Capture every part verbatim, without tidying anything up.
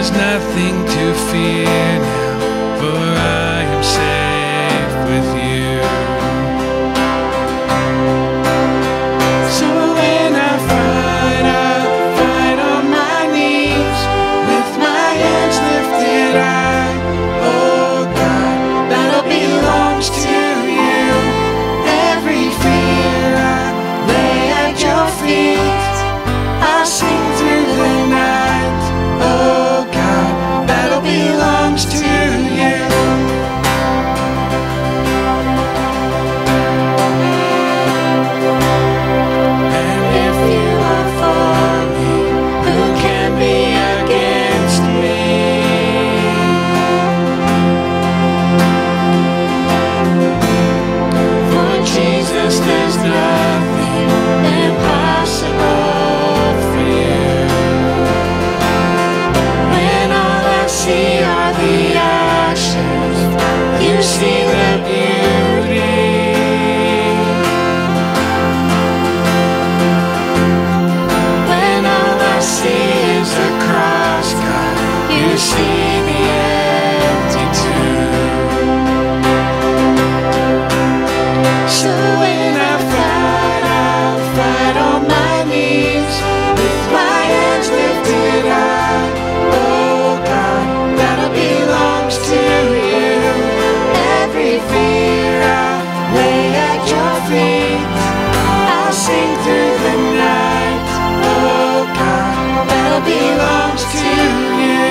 There's nothing to fear now, for I am safe with you. So when I fight, I'll fight on my knees, with my hands lifted high. Oh God, battle belongs to you. Every fear I lay at your feet. I'll sing through the night. Oh God, battle belongs to you. And if you are for me, who can be against me? For Jesus, there's nothing impossible for you. When all I see are the ashes, you see the beauty. When all I see is a cross, God, you see the empty tomb. So when I fight, I'll fight on my knees, with my hands lifted high. Oh God, battle belongs to you. Every fear I'll lay at your feet. I'll sing through the night. Oh God, battle belongs to you.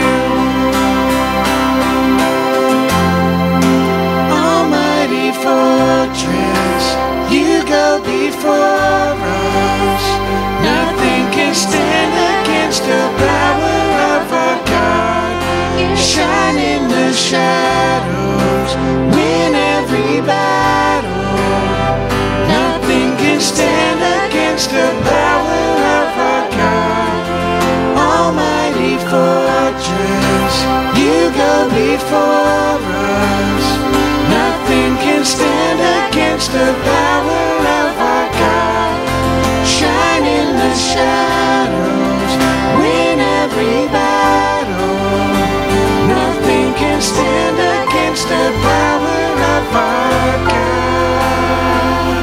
Almighty fortress, you go before us. Nothing can stand against the power of our God. You shine in the shadows, win every battle. Nothing can stand against the power of our God. Almighty fortress, you go before us. Nothing can stand against the power of our God. Shine in the shadows, win every battle. Nothing can stand against the power of our God.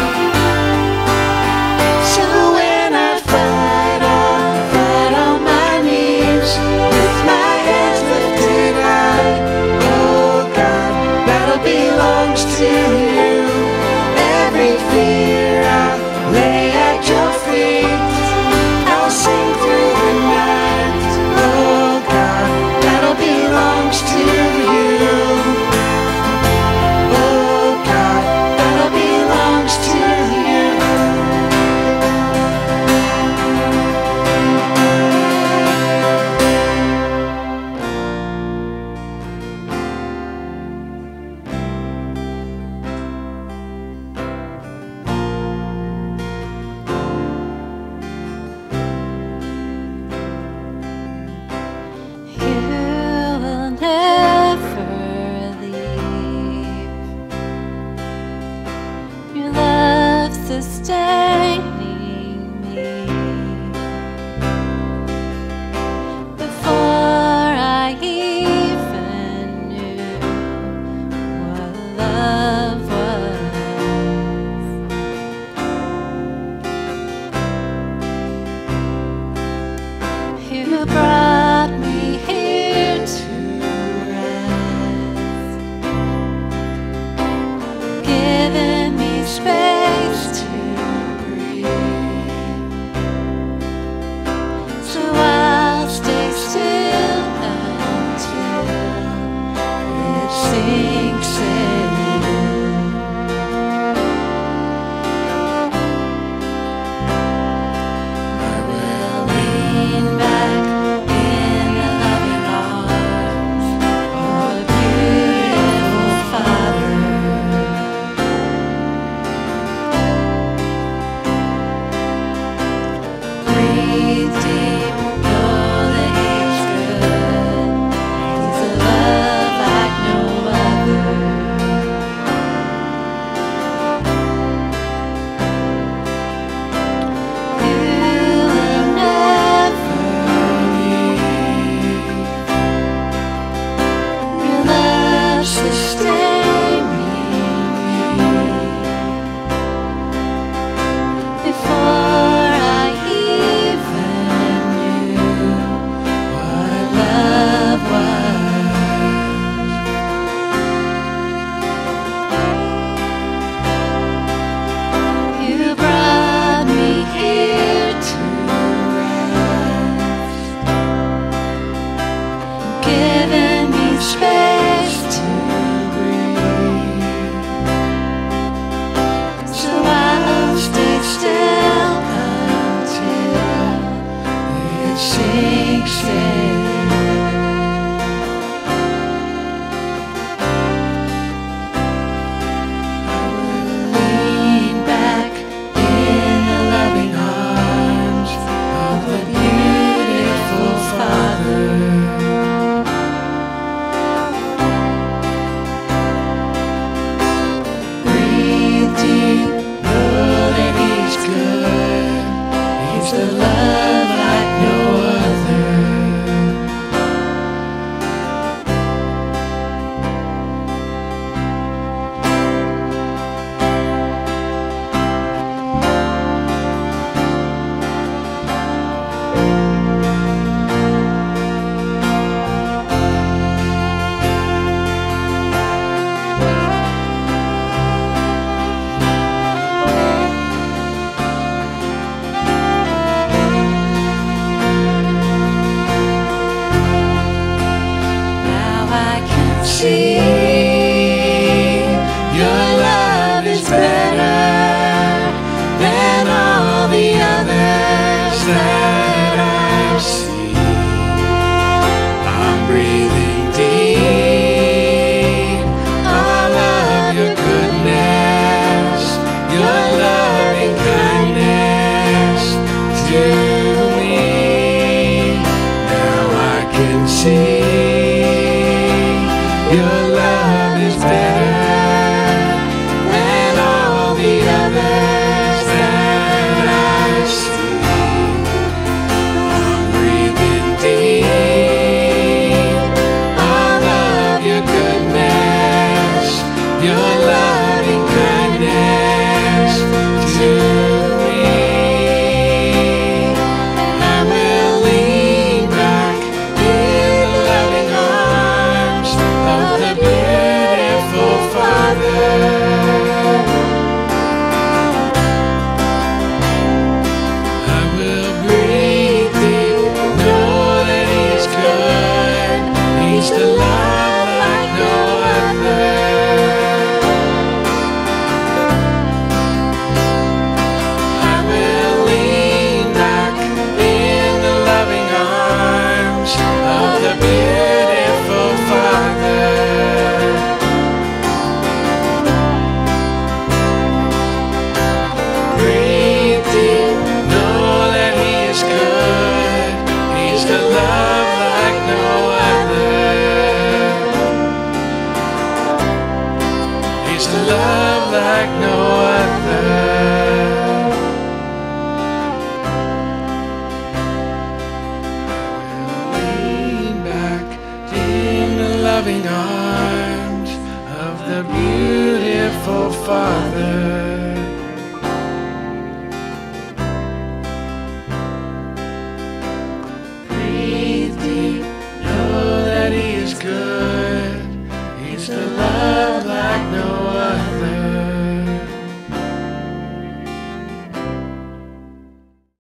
So when I fight, I'll fight on my knees, with my hands lifted high. Oh God, battle belongs to you. Every fear I lay at your feet. see your love is better than all the others that I've seen. I'm breathing deep all of your goodness, your loving kindness to me. Now I can see your love is better than all the others that I see. I'm breathing deep all of your goodness, your loving kindness to me. I will lean back in the loving arms of the beautiful Father. I will breathe deep, know that He's good. He's the love like no other. I will lean back in the loving arms of the beautiful Father. Breathe deep, know that He is good. He's the love like no other. He's the love like no other. Lean back in the loving arms of the beautiful Father.